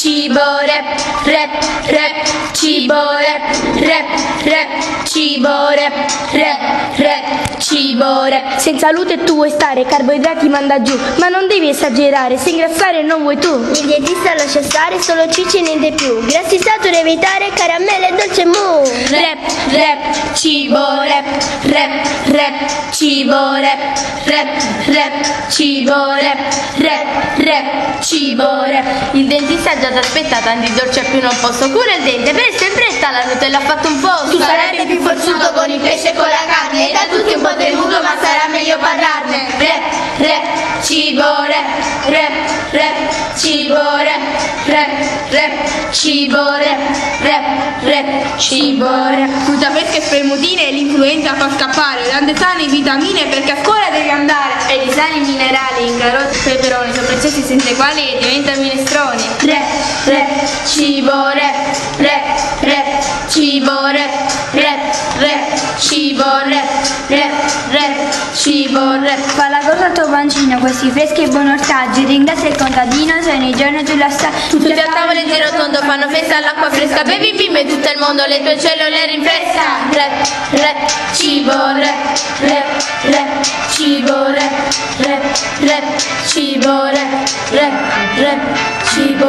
cibo, rap, rap, rap, cibo, rap, rap, rap, cibo, rap, rap, rap, cibo, rap. Senza salute tu vuoi stare, carboidrati manda giù, ma non devi esagerare, se ingrassare non vuoi tu. Il dietista lascia stare, solo cicci e niente più, grassi saturi evitare, caramelle e dolce mu. Rap, rap, cibo, rap, rap, rap, cibo, rap, rap, rap, cibo, rap, rap, rap, cibo, rap. Il dentista già ti aspetta, tanti dolci a più non posso. Cura il dente, presto in fretta, la Nutella ha fatto un po'. Tu sarebbe più forzuto con il pesce e con la carne, e da tutti un po' tenuto, ma sarà meglio parlarne. Rap, rap, cibo, rap, rap, rap, cibo, rap, rap, rap, cibo, rap, rap, rap, cibo, rap. Frutta fresca e spermutine, l'influenza fa scappare, tante sane vitamine perché a scuola devi andare. E di sali minerali in carote e peperoni sono preziosi senza i quali diventano minestroni. Rap, rap, cibo, rap, rap, rap, cibo, rap, rap, rap, cibo, rap, rap, rap, cibo, rap. Fa la cosa al tuo pancino, questi freschi e buoni ortaggi, ringrazia il contadino, se ogni giorno tu la stai. Tutti a tavola in giro tondo fanno festa all'acqua fresca, bevi bimbe in tutto il mondo, le tue cellule rinfresca. Rap, rap, cibo, rap, rap, rap, cibo, rap, rap, rap, cibo, rap, rap, rap, cibo.